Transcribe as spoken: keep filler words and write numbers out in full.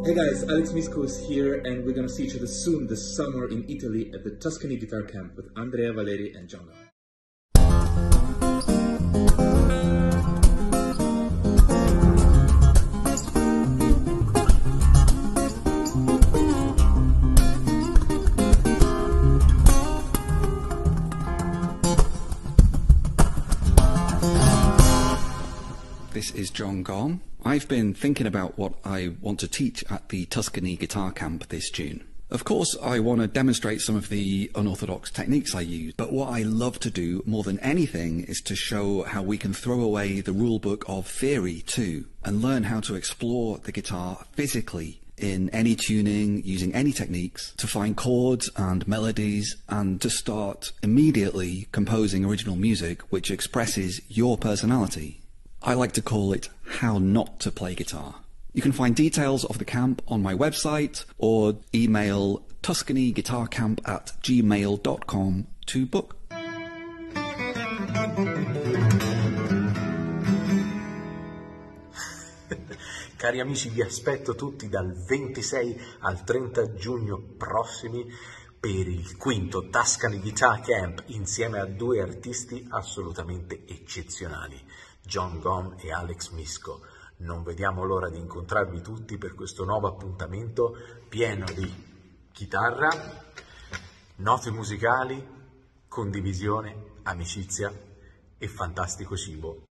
Hey guys, Alex Misco is here and we're gonna see each other soon this summer in Italy at the Tuscany Guitar Camp with Andrea Valeri and John. This is John Gom. I've been thinking about what I want to teach at the Tuscany Guitar Camp this June. Of course, I want to demonstrate some of the unorthodox techniques I use, but what I love to do more than anything is to show how we can throw away the rulebook of theory too, and learn how to explore the guitar physically in any tuning, using any techniques, to find chords and melodies, and to start immediately composing original music which expresses your personality. I like to call it How Not to Play Guitar. You can find details of the camp on my website or email tuscany guitar camp at gmail dot com to book. Cari amici, vi aspetto tutti dal ventisei al trenta giugno prossimi per il quinto Tuscany Guitar Camp insieme a due artisti assolutamente eccezionali, John Gom e Alex Misco. Non vediamo l'ora di incontrarvi tutti per questo nuovo appuntamento pieno di chitarra, note musicali, condivisione, amicizia e fantastico cibo.